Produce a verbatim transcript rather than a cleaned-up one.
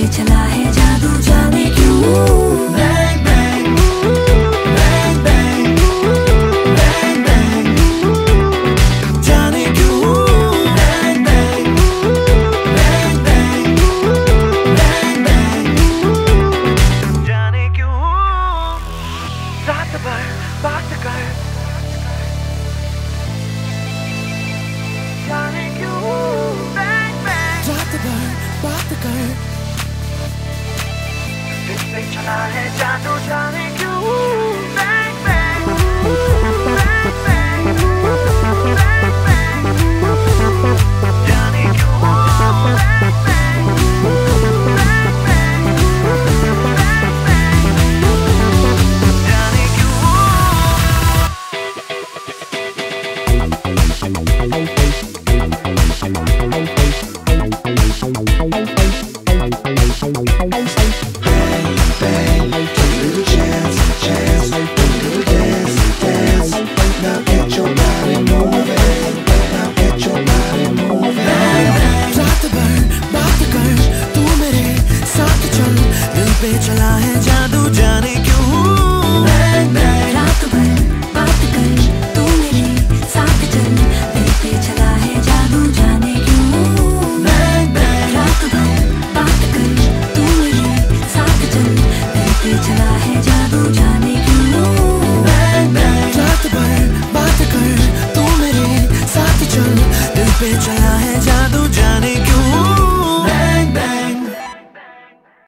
पे चला है जादू जाने क्यों। Bang bang, bang bang, bang bang, जाने क्यों। Bang bang, bang bang, bang bang, जाने क्यों। रात भर बात कर जाने क्यों। Bang bang, रात भर बात कर दिल पे चला है जादू जाने क्यों। Bang bang, bang bang, bang bang, जाने क्यों। Bang bang, bang bang, bang bang, जाने क्यों।